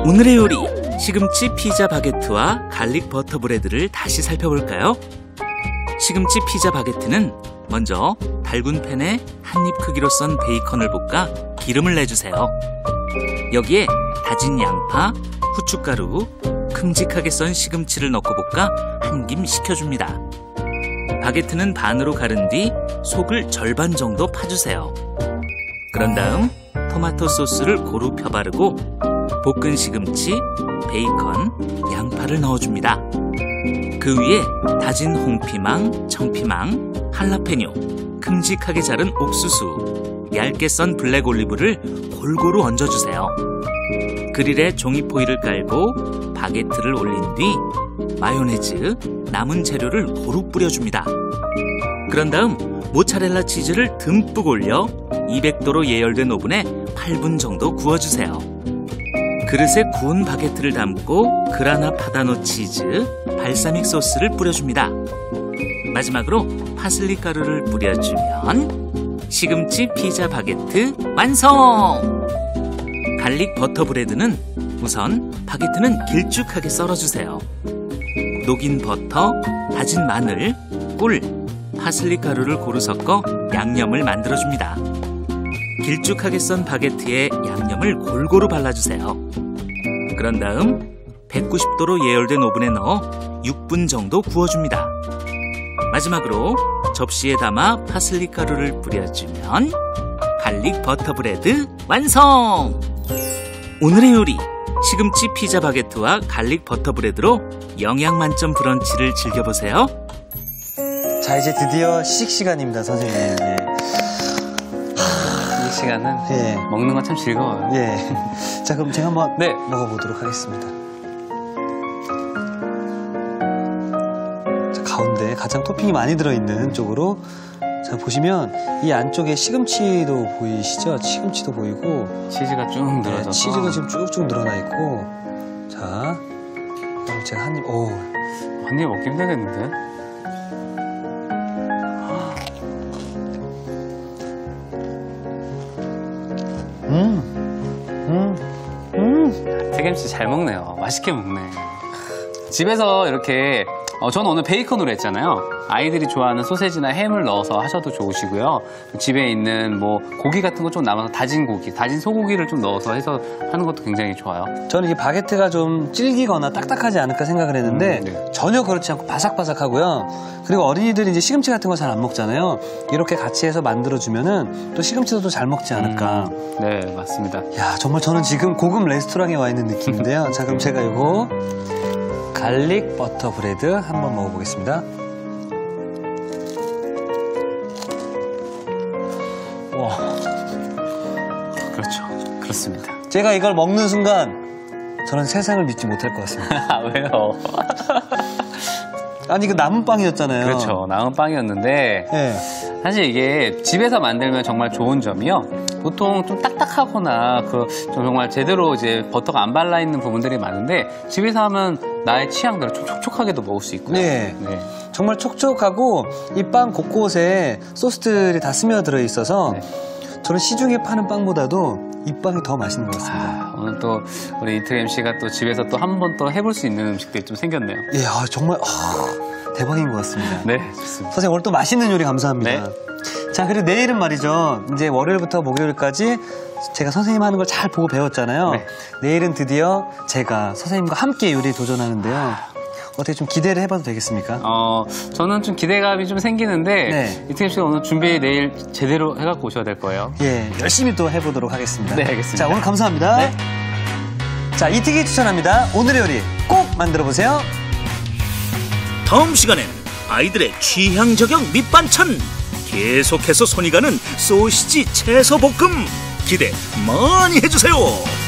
오늘의 요리, 시금치 피자 바게트와 갈릭 버터 브레드를 다시 살펴볼까요? 시금치 피자 바게트는 먼저 달군 팬에 한입 크기로 썬 베이컨을 볶아 기름을 내주세요. 여기에 다진 양파, 후춧가루, 큼직하게 썬 시금치를 넣고 볶아 한 김 식혀줍니다. 바게트는 반으로 가른 뒤 속을 절반 정도 파주세요. 그런 다음 토마토 소스를 고루 펴바르고 볶은 시금치, 베이컨, 양파를 넣어줍니다. 그 위에 다진 홍피망, 청피망, 할라페뇨, 큼직하게 자른 옥수수, 얇게 썬 블랙 올리브를 골고루 얹어주세요. 그릴에 종이포일을 깔고 바게트를 올린 뒤 마요네즈, 남은 재료를 고루 뿌려줍니다. 그런 다음 모차렐라 치즈를 듬뿍 올려 200도로 예열된 오븐에 8분 정도 구워주세요. 그릇에 구운 바게트를 담고 그라나 파다노 치즈, 발사믹 소스를 뿌려줍니다. 마지막으로 파슬리 가루를 뿌려주면 시금치 피자 바게트 완성! 갈릭 버터 브레드는 우선 바게트는 길쭉하게 썰어주세요. 녹인 버터, 다진 마늘, 꿀, 파슬리 가루를 고루 섞어 양념을 만들어줍니다. 길쭉하게 썬 바게트에 양념을 골고루 발라주세요. 그런 다음 190도로 예열된 오븐에 넣어 6분 정도 구워줍니다. 마지막으로 접시에 담아 파슬리 가루를 뿌려주면 갈릭 버터 브레드 완성! 오늘의 요리, 시금치 피자 바게트와 갈릭 버터 브레드로 영양 만점 브런치를 즐겨보세요. 자, 이제 드디어 시식 시간입니다, 선생님. 예. 이 시간은 예. 먹는 건 참 즐거워요. 예. 자, 그럼 제가 한번 네. 먹어보도록 하겠습니다. 자, 가운데 가장 토핑이 많이 들어있는 쪽으로, 자, 보시면 이 안쪽에 시금치도 보이시죠? 시금치도 보이고 치즈가 쭉 늘어져서. 네, 치즈가 지금 쭉쭉 늘어나 있고. 자, 그럼 제가 한 입, 한 입 먹기 힘들겠는데? 태김씨 잘 먹네요. 맛있게 먹네. 집에서 이렇게 저는 오늘 베이컨으로 했잖아요. 아이들이 좋아하는 소세지나 햄을 넣어서 하셔도 좋으시고요. 집에 있는 뭐 고기 같은 거 좀 남아서 다진 고기, 다진 소고기를 좀 넣어서 해서 하는 것도 굉장히 좋아요. 저는 이게 바게트가 좀 질기거나 딱딱하지 않을까 생각을 했는데 네. 전혀 그렇지 않고 바삭바삭하고요. 그리고 어린이들이 이제 시금치 같은 거 잘 안 먹잖아요. 이렇게 같이 해서 만들어주면은 또 시금치도 또 잘 먹지 않을까. 네, 맞습니다. 야, 정말 저는 지금 고급 레스토랑에 와 있는 느낌인데요. 자, 그럼 제가 이거 갈릭 버터 브레드 한번 먹어보겠습니다. 와, 그렇죠. 그렇습니다. 제가 이걸 먹는 순간 저는 세상을 믿지 못할 것 같습니다. 왜요? 아니, 이거 남은 빵이었잖아요. 그렇죠. 남은 빵이었는데 네. 사실 이게 집에서 만들면 정말 좋은 점이요. 보통 좀 딱딱하거나 좀 정말 제대로 이제 버터가 안 발라 있는 부분들이 많은데 집에서 하면 나의 취향대로 좀 촉촉하게도 먹을 수 있고요. 네. 네. 정말 촉촉하고 이 빵 곳곳에 소스들이 다 스며들어 있어서 네. 저는 시중에 파는 빵보다도 이 빵이 더 맛있는 것 같습니다. 오늘 또 우리 이특 MC가 또 집에서 또 한 번 또 해볼 수 있는 음식들이 좀 생겼네요. 예, 정말 대박인 것 같습니다. 네, 좋습니다. 선생님, 오늘 또 맛있는 요리 감사합니다. 네. 자, 그리고 내일은 말이죠. 이제 월요일부터 목요일까지 제가 선생님 하는 걸 잘 보고 배웠잖아요. 네. 내일은 드디어 제가 선생님과 함께 요리에 도전하는데요. 어떻게 좀 기대를 해봐도 되겠습니까? 저는 좀 기대감이 좀 생기는데 네. 이특 MC가 오늘 준비 내일 제대로 해갖고 오셔야 될 거예요. 예, 열심히 또 해보도록 하겠습니다. 네, 알겠습니다. 자, 오늘 감사합니다. 네. 자, 이특이 추천합니다. 오늘의 요리 꼭 만들어보세요. 다음 시간엔 아이들의 취향 저격 밑반찬, 계속해서 손이 가는 소시지 채소 볶음 기대 많이 해주세요.